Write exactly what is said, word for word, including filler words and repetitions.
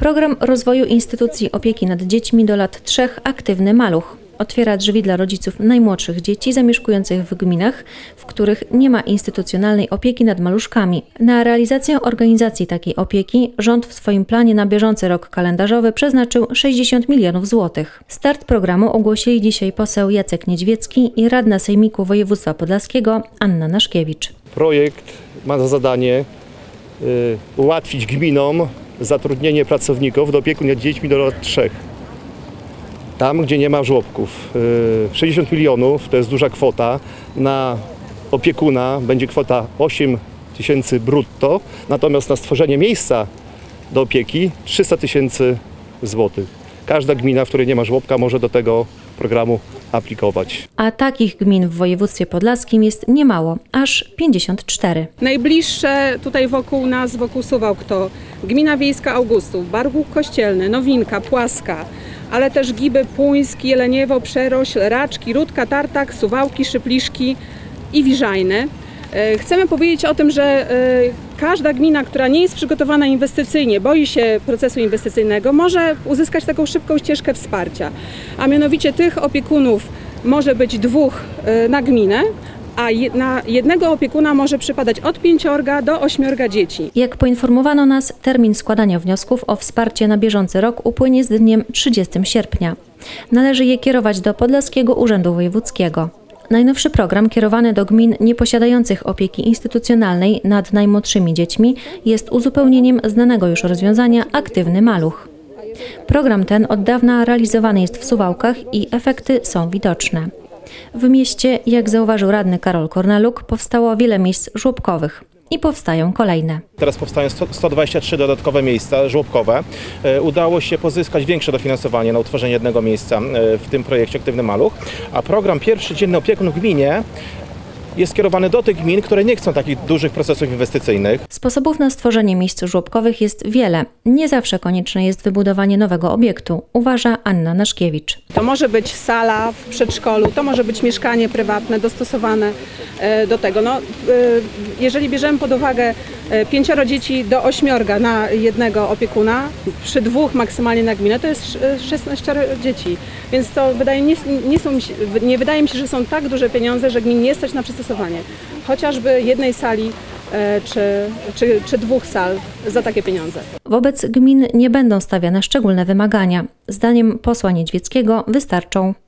Program rozwoju instytucji opieki nad dziećmi do lat trzech Aktywny Maluch otwiera drzwi dla rodziców najmłodszych dzieci zamieszkujących w gminach, w których nie ma instytucjonalnej opieki nad maluszkami. Na realizację organizacji takiej opieki rząd w swoim planie na bieżący rok kalendarzowy przeznaczył sześćdziesiąt milionów złotych. Start programu ogłosili dzisiaj poseł Jacek Niedźwiecki i radna Sejmiku Województwa Podlaskiego Anna Naszkiewicz. Projekt ma za zadanie y, ułatwić gminom zatrudnienie pracowników do opieki nad dziećmi do lat trzech. Tam, gdzie nie ma żłobków. sześćdziesiąt milionów to jest duża kwota. Na opiekuna będzie kwota osiem tysięcy brutto, natomiast na stworzenie miejsca do opieki trzysta tysięcy złotych. Każda gmina, w której nie ma żłobka, może do tego programu aplikować. A takich gmin w województwie podlaskim jest niemało, aż pięćdziesiąt cztery. Najbliższe tutaj wokół nas, wokół Suwałk, to Gmina Wiejska Augustów, Barwóg Kościelny, Nowinka, Płaska, ale też Giby, Puńsk, Jeleniewo, Przerośl, Raczki, Rudka, Tartak, Suwałki, Szypliszki i Wiżajny. Chcemy powiedzieć o tym, że każda gmina, która nie jest przygotowana inwestycyjnie, boi się procesu inwestycyjnego, może uzyskać taką szybką ścieżkę wsparcia. A mianowicie tych opiekunów może być dwóch na gminę, a na jednego opiekuna może przypadać od pięciorga do ośmiorga dzieci. Jak poinformowano nas, termin składania wniosków o wsparcie na bieżący rok upłynie z dniem trzydziestego sierpnia. Należy je kierować do Podlaskiego Urzędu Wojewódzkiego. Najnowszy program kierowany do gmin nieposiadających opieki instytucjonalnej nad najmłodszymi dziećmi jest uzupełnieniem znanego już rozwiązania Aktywny Maluch. Program ten od dawna realizowany jest w Suwałkach i efekty są widoczne. W mieście, jak zauważył radny Karol Korneluk, powstało wiele miejsc żłobkowych i powstają kolejne. Teraz powstają sto dwadzieścia trzy dodatkowe miejsca żłobkowe. Udało się pozyskać większe dofinansowanie na utworzenie jednego miejsca w tym projekcie Aktywny Maluch, a program Pierwszy Dzienny Opiekun w Gminie jest skierowany do tych gmin, które nie chcą takich dużych procesów inwestycyjnych. Sposobów na stworzenie miejsc żłobkowych jest wiele. Nie zawsze konieczne jest wybudowanie nowego obiektu, uważa Anna Naszkiewicz. To może być sala w przedszkolu, to może być mieszkanie prywatne dostosowane do tego. No, jeżeli bierzemy pod uwagę pięcioro dzieci do ośmiorga na jednego opiekuna, przy dwóch maksymalnie na gminę, to jest szesnaście dzieci. Więc to wydaje, nie, nie, są, nie wydaje mi się, że są tak duże pieniądze, że gmin nie stać na przystosowanie. Chociażby jednej sali czy, czy, czy dwóch sal za takie pieniądze. Wobec gmin nie będą stawiane szczególne wymagania. Zdaniem posła Niedźwieckiego wystarczą